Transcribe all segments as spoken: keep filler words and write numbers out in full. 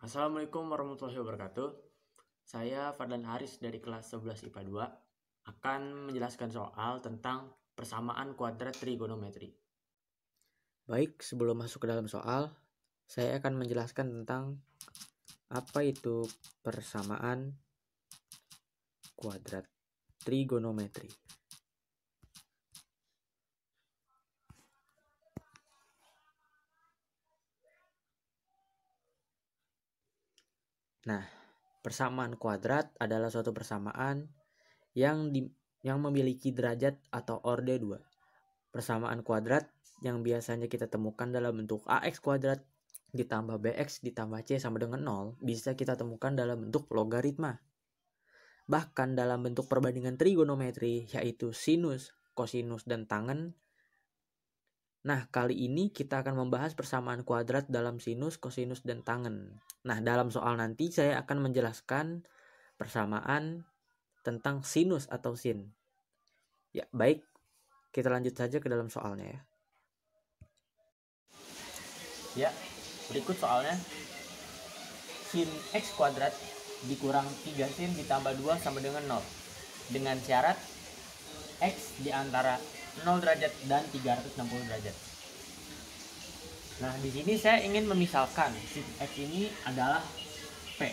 Assalamualaikum warahmatullahi wabarakatuh. Saya Fadlan Haris dari kelas sebelas I P A dua akan menjelaskan soal tentang persamaan kuadrat trigonometri. Baik, sebelum masuk ke dalam soal, saya akan menjelaskan tentang apa itu persamaan kuadrat trigonometri. Nah, persamaan kuadrat adalah suatu persamaan yang di, yang memiliki derajat atau orde dua. Persamaan kuadrat yang biasanya kita temukan dalam bentuk ax kuadrat ditambah bx ditambah c sama dengan nol bisa kita temukan dalam bentuk logaritma. Bahkan dalam bentuk perbandingan trigonometri yaitu sinus, kosinus, dan tangen. Nah, kali ini kita akan membahas persamaan kuadrat dalam sinus, kosinus, dan tangen. Nah, dalam soal nanti saya akan menjelaskan persamaan tentang sinus atau sin. Ya, baik. Kita lanjut saja ke dalam soalnya ya. Ya, berikut soalnya. Sin x kuadrat dikurang tiga sin ditambah dua sama dengan nol. Dengan syarat x di antara nol derajat dan tiga ratus enam puluh derajat. Nah, di sini saya ingin memisalkan sin x ini adalah P.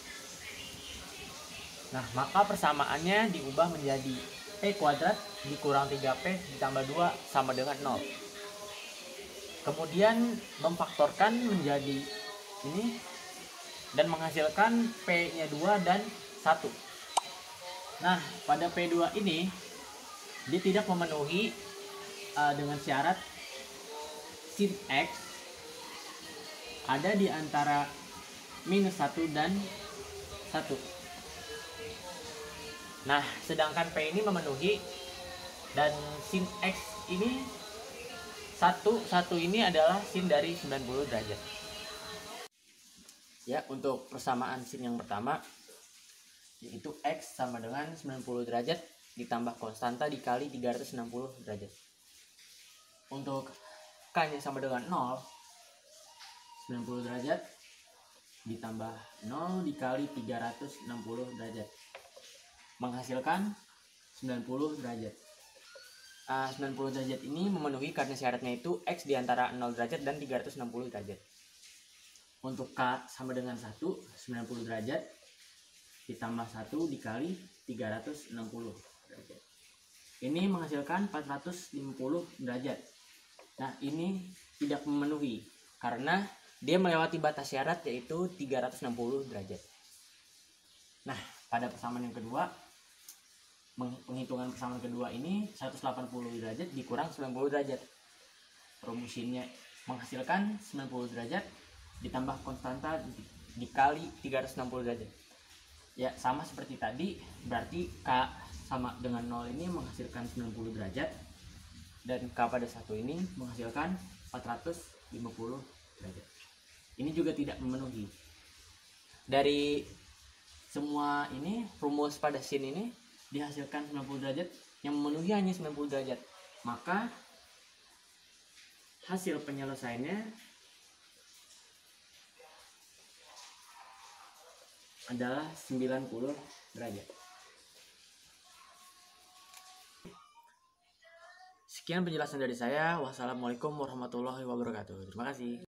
Nah, maka persamaannya diubah menjadi P kuadrat dikurang tiga P ditambah dua sama dengan nol. Kemudian memfaktorkan menjadi ini dan menghasilkan P-nya dua dan satu. Nah, pada P dua ini dia tidak memenuhi uh, dengan syarat sin X ada di antara minus satu dan satu. Nah, sedangkan P ini memenuhi dan sin X ini satu, satu ini adalah sin dari sembilan puluh derajat. Ya, untuk persamaan sin yang pertama yaitu X sama dengan sembilan puluh derajat ditambah konstanta dikali tiga ratus enam puluh derajat. Untuk K-nya sama dengan nol, sembilan puluh derajat ditambah nol dikali tiga ratus enam puluh derajat menghasilkan sembilan puluh derajat. Uh, sembilan puluh derajat ini memenuhi karena syaratnya itu X di antara nol derajat dan tiga ratus enam puluh derajat. Untuk K sama dengan satu, sembilan puluh derajat ditambah satu dikali tiga ratus enam puluh derajat. Ini menghasilkan empat ratus lima puluh derajat. Nah, ini tidak memenuhi karena dia melewati batas syarat yaitu tiga ratus enam puluh derajat. Nah, pada persamaan yang kedua, penghitungan persamaan kedua ini seratus delapan puluh derajat dikurang sembilan puluh derajat. Rumusinnya menghasilkan sembilan puluh derajat ditambah konstanta dikali tiga ratus enam puluh derajat. Ya, sama seperti tadi, berarti K sama dengan nol ini menghasilkan sembilan puluh derajat dan K pada satu ini menghasilkan empat ratus lima puluh derajat. Ini juga tidak memenuhi. Dari semua ini, rumus pada sin ini dihasilkan sembilan puluh derajat, yang memenuhi hanya sembilan puluh derajat. Maka hasil penyelesaiannya adalah sembilan puluh derajat. Sekian penjelasan dari saya. Wassalamualaikum warahmatullahi wabarakatuh. Terima kasih.